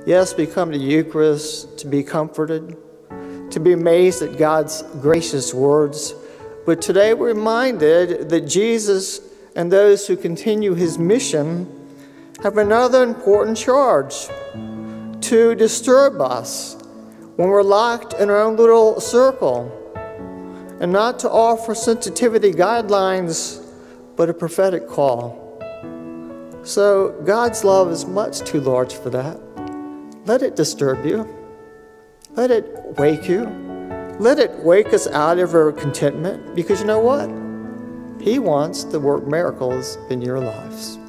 Yes, we come to Eucharist to be comforted, to be amazed at God's gracious words. But today we're reminded that Jesus and those who continue his mission have another important charge: to disturb us when we're locked in our own little circle, and not to offer sensitivity guidelines, but a prophetic call. So God's love is much too large for that. Let it disturb you. Let it wake you. Let it wake us out of our contentment, because you know what? He wants to work miracles in your lives.